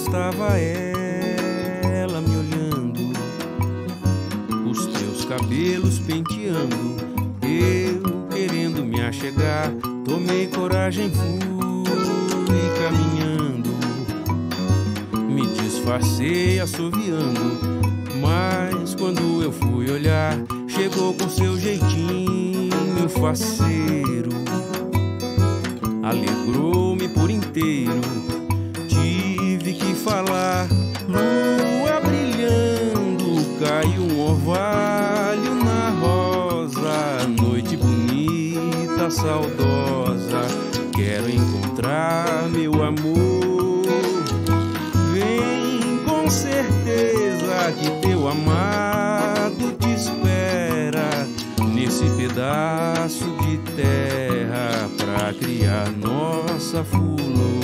estava ela me olhando, os teus cabelos penteando. Eu querendo me achegar, tomei coragem, fui caminhando. Me disfarcei assoviando, mas quando eu fui olhar, chegou com seu jeitinho faceiro. Alegrou-me por inteiro, tive que falar. Lua brilhando, caiu um orvalho na rosa. Noite bonita, saudosa, quero encontrar meu amor. Vem com certeza que teu amado te espera nesse pedaço de terra pra criar nossa flor.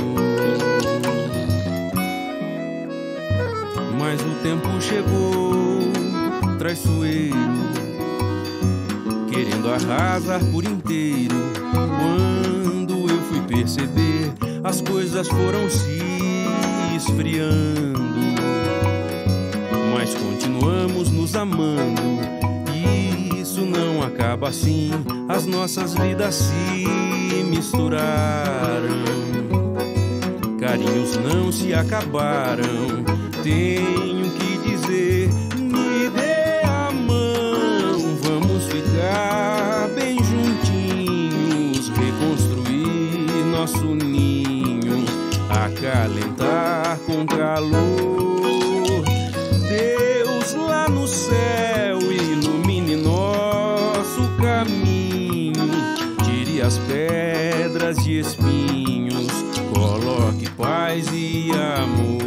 Mas o tempo chegou traiçoeiro, querendo arrasar por inteiro. Quando eu fui perceber, as coisas foram se esfriando, mas continuamos nos amando. E isso não acaba assim, as nossas vidas se misturaram. Carinhos não se acabaram, tenho que dizer, me dê a mão. Vamos ficar bem juntinhos, reconstruir nosso ninho, acalentar com calor. Deus lá no céu ilumine nosso caminho, tire as pedras e espinhos, coloque paz e amor.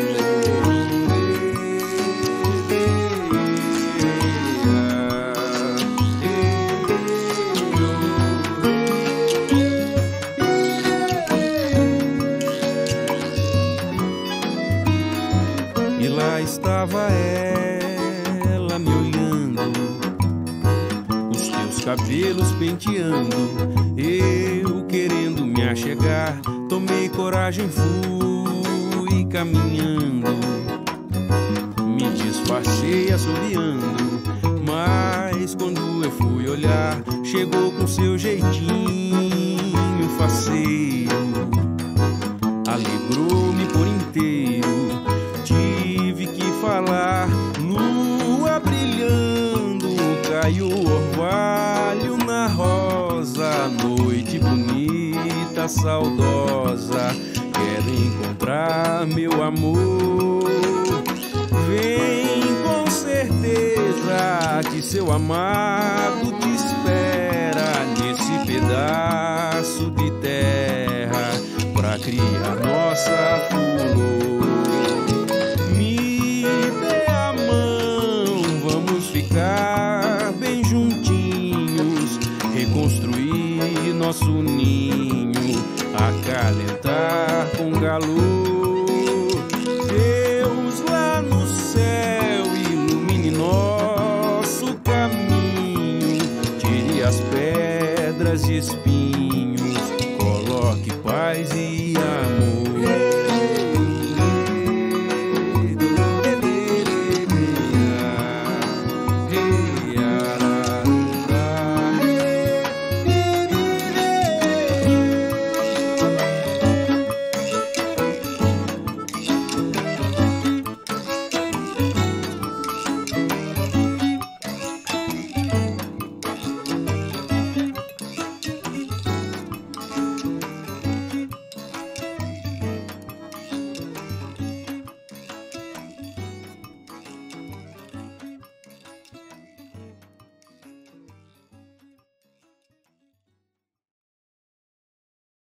E lá estava ela me olhando, os teus cabelos penteando. Eu querendo me achegar, tomei coragem, fui caminhando. Me disfarcei assobiando, mas quando eu fui olhar, chegou com seu jeitinho faceiro. Alegrou-me por inteiro, tive que falar. Lua brilhando, caiu o orvalho na rosa. Noite bonita, saudosa, quero encontrar meu amor. Vem com certeza que seu amado te espera nesse pedaço de terra pra criar nossa flor. Me dê a mão, vamos ficar bem juntinhos, reconstruir nosso ninho, acalentar com calor. Deus lá no céu ilumine nosso caminho, tire as pedras e espinhos, coloque paz e amor.